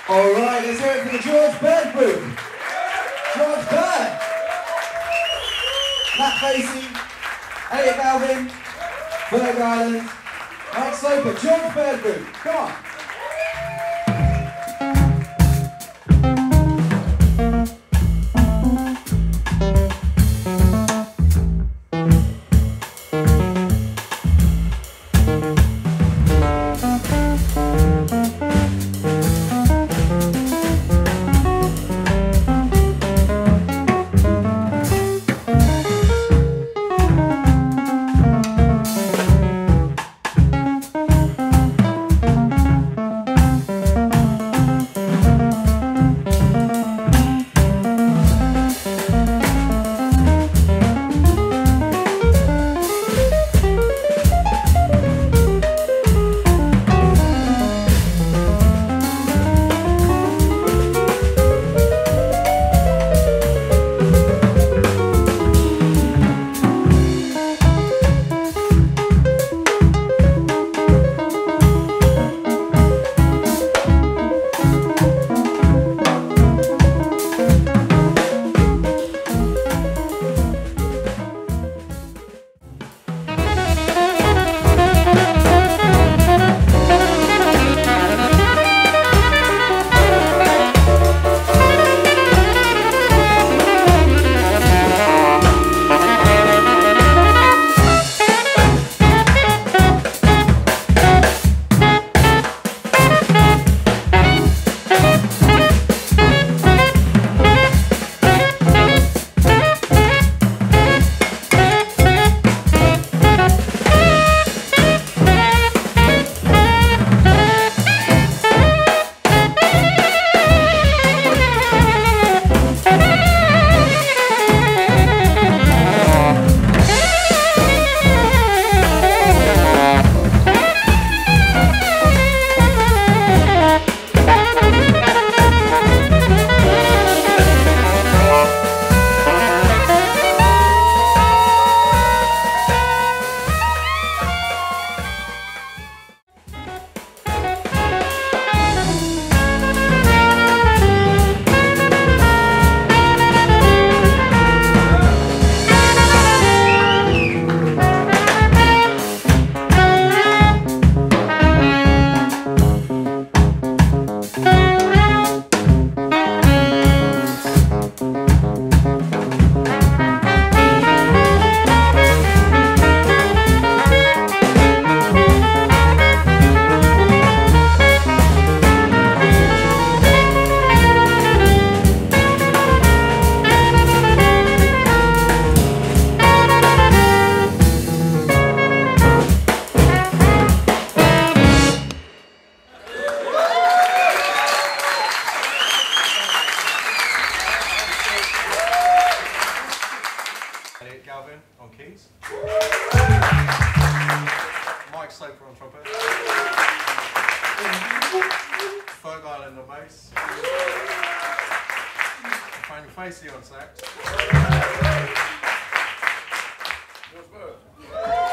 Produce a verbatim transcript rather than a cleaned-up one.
All right, let's hear it for the George Bird Group. George Bird. Matt Facey, Elliot Galvin, Ferg Island, Mike Sloper, George Bird Group. Come on. Elliot Galvin on keys, Mike Sloper on trumpet, Ferg Island on bass, Frank Facey on sax, George Bird.